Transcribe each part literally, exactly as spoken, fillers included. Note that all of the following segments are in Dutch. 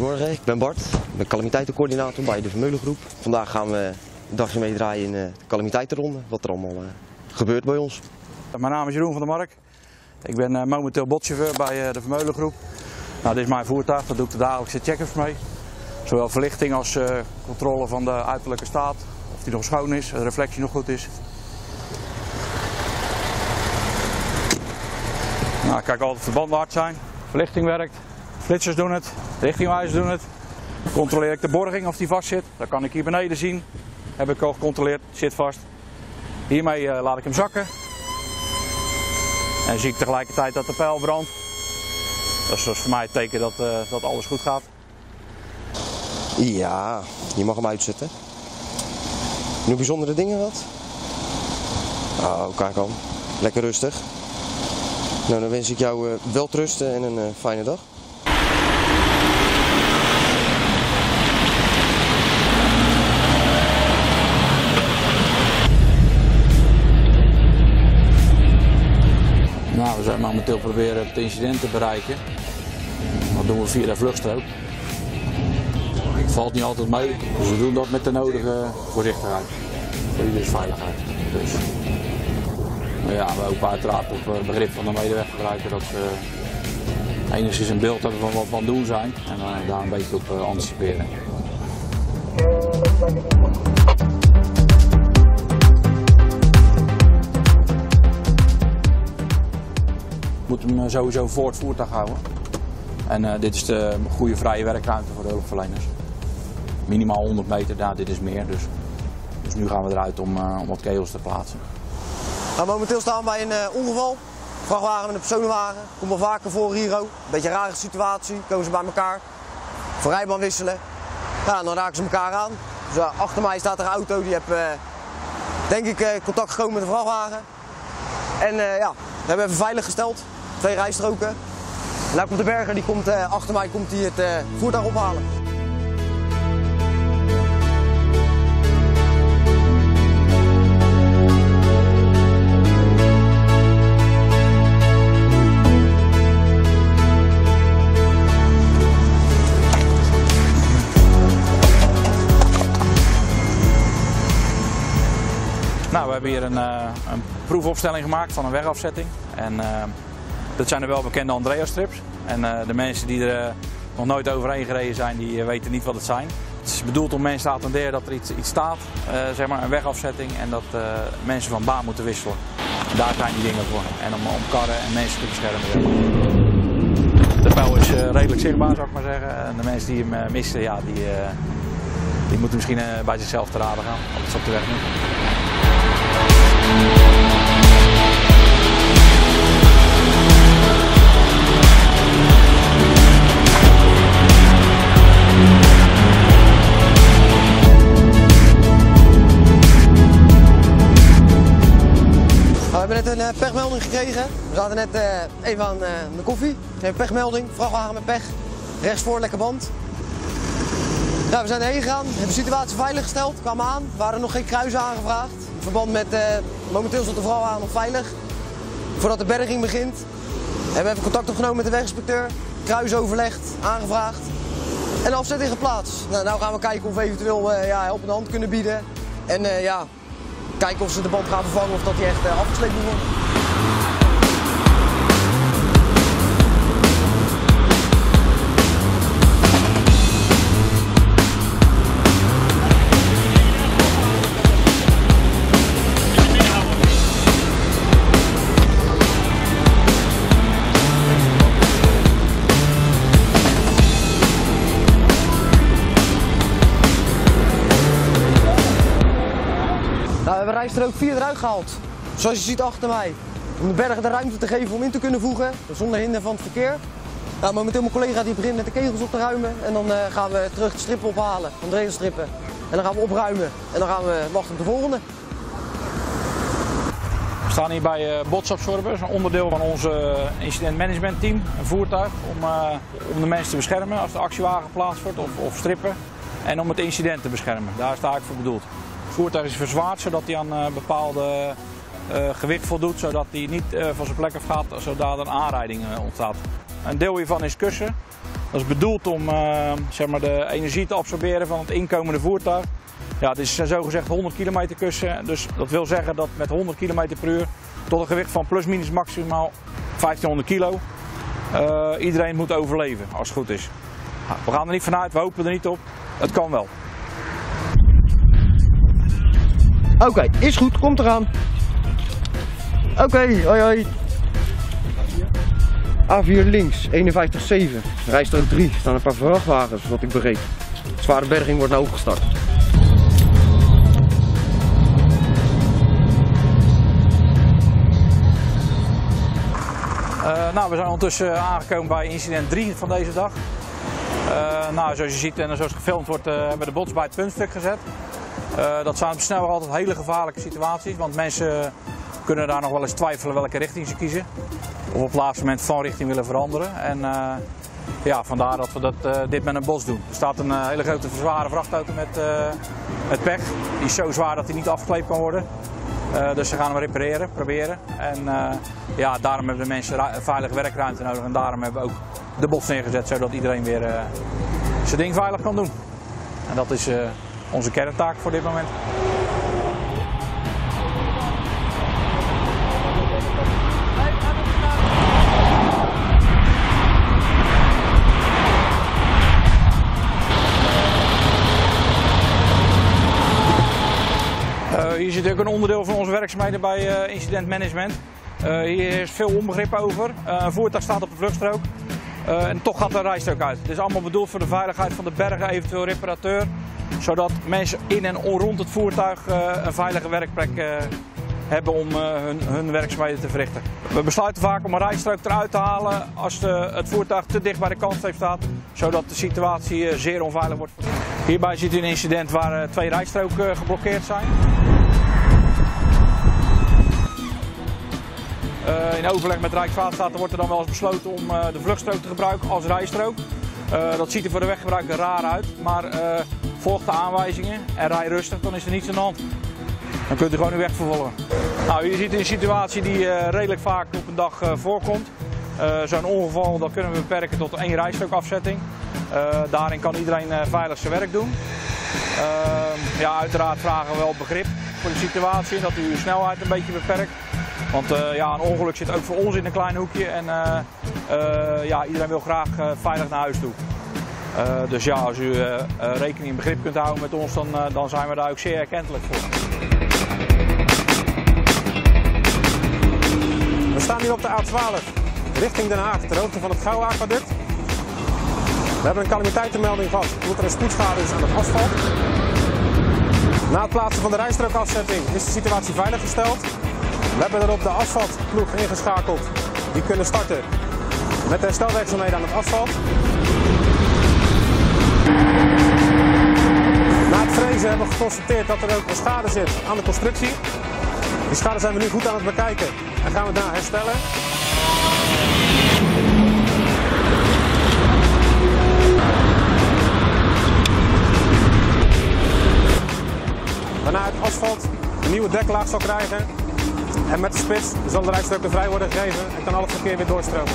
Goedemorgen, ik ben Bart. Ik ben calamiteitencoördinator bij de Vermeulengroep. Vandaag gaan we een dagje meedraaien in de calamiteitenronde, wat er allemaal uh, gebeurt bij ons. Mijn naam is Jeroen van der Mark. Ik ben uh, momenteel botchauffeur bij uh, de Vermeulengroep. Nou, dit is mijn voertuig, daar doe ik de dagelijkse check-ups mee. Zowel verlichting als uh, controle van de uiterlijke staat, of die nog schoon is, de reflectie nog goed is. Nou, ik kijk altijd of de banden hard zijn, verlichting werkt, flitsers doen het, richtingwijzers doen het. Controleer ik de borging of die vast zit, dat kan ik hier beneden zien. Heb ik al gecontroleerd, zit vast. Hiermee uh, laat ik hem zakken. En zie ik tegelijkertijd dat de pijl brandt. Dat is dus voor mij het teken dat, uh, dat alles goed gaat. Ja, je mag hem uitzetten. Nu bijzondere dingen wat? Oh, kijk aan. Lekker rustig. Nou, dan wens ik jou uh, welterusten en een uh, fijne dag. Nou, we zijn momenteel proberen het incident te bereiken. Dat doen we via de vluchtstrook. Het valt niet altijd mee, dus we doen dat met de nodige voorzichtigheid. Voor ieders veiligheid. Dus, ja, we hopen uiteraard op het begrip van de medeweggebruiker dat we enigszins een beeld hebben van wat we aan het doen zijn en uh, daar een beetje op uh, anticiperen. Je moet hem sowieso voor het voertuig houden. En uh, dit is de goede vrije werkruimte voor de hulpverleners. Minimaal honderd meter, nou, dit is meer. Dus, dus nu gaan we eruit om, uh, om wat kegels te plaatsen. Nou, momenteel staan we bij een uh, ongeval. Vrachtwagen met een personenwagen. Komt wel vaker voor hier ook. Een beetje een rare situatie. Komen ze bij elkaar. Van rijbaan wisselen. Ja, dan raken ze elkaar aan. Dus, uh, achter mij staat er een auto. Die heeft uh, denk ik uh, contact gekomen met de vrachtwagen. En uh, ja, we hebben even veilig gesteld. Twee rijstroken. En nou komt de berger, die komt, uh, achter mij komt hij het uh, voertuig ophalen. Nou, we hebben hier een, uh, een proefopstelling gemaakt van een wegafzetting. En, uh, dat zijn de welbekende Andrea-strips. En uh, de mensen die er uh, nog nooit overheen gereden zijn, die uh, weten niet wat het zijn. Het is bedoeld om mensen te attenderen dat er iets, iets staat, uh, zeg maar een wegafzetting, en dat uh, mensen van baan moeten wisselen. En daar zijn die dingen voor. En om, om karren en mensen te beschermen. De pijl is uh, redelijk zichtbaar, zou ik maar zeggen. En de mensen die hem uh, missen, ja, die, uh, die moeten misschien uh, bij zichzelf te raden gaan. Want het is op de weg niet. We hebben net een uh, pechmelding gekregen. We zaten net uh, even aan uh, de koffie. We hebben een pechmelding, vrachtwagen met pech. Rechtsvoor, lekker band. Ja, we zijn erheen gegaan, hebben de situatie veilig gesteld, kwamen aan. Er waren nog geen kruisen aangevraagd. In verband met, uh, momenteel zat de vrachtwagen nog veilig. Voordat de berging begint. We hebben even contact opgenomen met de weginspecteur. Kruis overlegd, aangevraagd. En de afzetting geplaatst. Nou, nou gaan we kijken of we eventueel uh, ja, helpende hand kunnen bieden. En uh, ja, kijken of ze de band gaan vervangen of dat die echt uh, afgesleept moet worden. Nou, we hebben rijstrook vier eruit gehaald, zoals je ziet achter mij. Om de bergen de ruimte te geven om in te kunnen voegen, zonder hinder van het verkeer. Nou, momenteel mijn collega die begint met de kegels op te ruimen en dan uh, gaan we terug de strippen ophalen, van de regelstrippen. En dan gaan we opruimen en dan gaan we wachten op de volgende. We staan hier bij uh, Botsabsorber, dat is een onderdeel van ons uh, incident management team, een voertuig om, uh, om de mensen te beschermen als de actiewagen geplaatst wordt of, of strippen. En om het incident te beschermen, daar is het eigenlijk voor bedoeld. Het voertuig is verzwaard zodat hij aan uh, bepaalde uh, gewicht voldoet, zodat hij niet uh, van zijn plek afgaat, zodat er een aanrijding uh, ontstaat. Een deel hiervan is kussen. Dat is bedoeld om uh, zeg maar de energie te absorberen van het inkomende voertuig. Ja, het is zogezegd honderd kilometer kussen, dus dat wil zeggen dat met honderd kilometer per uur tot een gewicht van plus minus maximaal vijftienhonderd kilo uh, iedereen moet overleven als het goed is. Nou, we gaan er niet vanuit, we hopen er niet op, het kan wel. Oké, okay, is goed, komt eraan. Oké, okay, hoi hoi. A vier links, eenenvijftig zeven, rijstrook drie, staan een paar vrachtwagens wat ik begreep. Zware berging wordt nou opgestart. Uh, nou, we zijn ondertussen aangekomen bij incident drie van deze dag. Uh, nou, zoals je ziet en zoals gefilmd wordt, uh, hebben we de bots bij het puntstuk gezet. Uh, dat zijn op de snelweg altijd hele gevaarlijke situaties, want mensen kunnen daar nog wel eens twijfelen welke richting ze kiezen. Of op het laatste moment van richting willen veranderen. En uh, ja, vandaar dat we dat, uh, dit met een bos doen. Er staat een uh, hele grote zware vrachtauto met, uh, met pech. Die is zo zwaar dat hij niet afgekleed kan worden. Uh, dus ze gaan hem repareren, proberen. En uh, ja, daarom hebben de mensen veilige werkruimte nodig. En daarom hebben we ook de bots neergezet, zodat iedereen weer uh, zijn ding veilig kan doen. En dat is uh, onze kerntaak voor dit moment. Uh, hier zit ook een onderdeel van onze werkzaamheden bij uh, incident management. Uh, hier is veel onbegrip over. Uh, een voertuig staat op de vluchtstrook uh, en toch gaat er een rijstrook uit. Het is allemaal bedoeld voor de veiligheid van de bergen, eventueel reparateur. Zodat mensen in en rond het voertuig uh, een veilige werkplek uh, hebben om uh, hun, hun werkzaamheden te verrichten. We besluiten vaak om een rijstrook eruit te halen als de, het voertuig te dicht bij de kantstreep staat. Zodat de situatie uh, zeer onveilig wordt. Hierbij ziet u een incident waar uh, twee rijstroken uh, geblokkeerd zijn. Uh, in overleg met Rijkswaterstaat wordt er dan wel eens besloten om uh, de vluchtstrook te gebruiken als rijstrook. Uh, dat ziet er voor de weggebruiker raar uit, maar uh, volg de aanwijzingen en rij rustig, dan is er niets aan de hand. Dan kunt u gewoon uw weg vervolgen. Nou, hier ziet u een situatie die uh, redelijk vaak op een dag uh, voorkomt. Uh, Zo'n ongeval dat kunnen we beperken tot één rijstrookafzetting. Uh, daarin kan iedereen uh, veilig zijn werk doen. Uh, ja, uiteraard vragen we wel begrip voor de situatie en dat u uw snelheid een beetje beperkt. Want uh, ja, een ongeluk zit ook voor ons in een klein hoekje en uh, uh, ja, iedereen wil graag uh, veilig naar huis toe. Uh, dus ja, als u uh, uh, rekening en begrip kunt houden met ons, dan, uh, dan zijn we daar ook zeer erkentelijk voor. We staan hier op de A twaalf richting Den Haag, ter hoogte van het Gouwe Aquaduct. We hebben een calamiteitenmelding gehad omdat er een spoedschade is aan het asfalt. Na het plaatsen van de rijstrookafzetting is de situatie veiliggesteld. We hebben erop de asfaltploeg ingeschakeld. Die kunnen starten met de herstelwerkzaamheden aan het asfalt. Na het frezen hebben we geconstateerd dat er ook een schade zit aan de constructie. Die schade zijn we nu goed aan het bekijken en gaan we daarna herstellen. Waarna het asfalt een nieuwe deklaag zal krijgen. En met de spits zal de rijstrook weer vrij worden gegeven en kan al het verkeer weer doorstromen.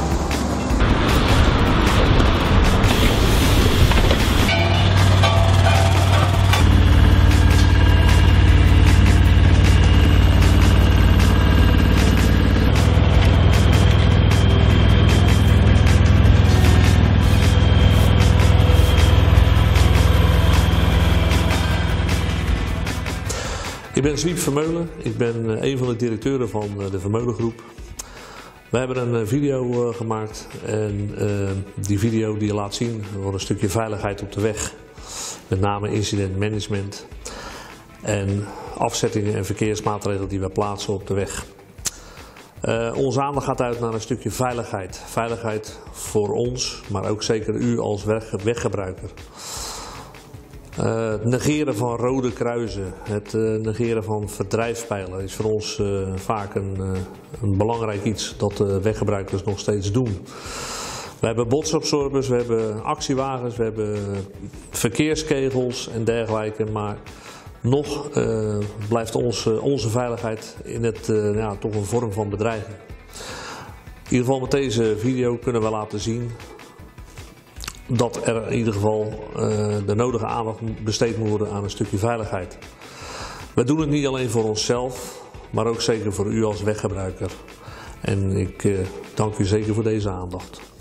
Ik ben Zwiep Vermeulen, ik ben een van de directeuren van de Vermeulengroep. We hebben een video gemaakt en uh, die video die laat zien voor een stukje veiligheid op de weg. Met name incident management en afzettingen en verkeersmaatregelen die we plaatsen op de weg. Uh, onze aandacht gaat uit naar een stukje veiligheid. Veiligheid voor ons, maar ook zeker u als weggebruiker. Uh, het negeren van rode kruisen, het uh, negeren van verdrijfspijlen is voor ons uh, vaak een, uh, een belangrijk iets dat de weggebruikers nog steeds doen. We hebben botsabsorbers, we hebben actiewagens, we hebben verkeerskegels en dergelijke, maar nog uh, blijft ons, uh, onze veiligheid in het, uh, ja, toch een vorm van bedreiging. In ieder geval met deze video kunnen we laten zien dat er in ieder geval uh, de nodige aandacht besteed moet worden aan een stukje veiligheid. We doen het niet alleen voor onszelf, maar ook zeker voor u als weggebruiker. En ik uh, dank u zeker voor deze aandacht.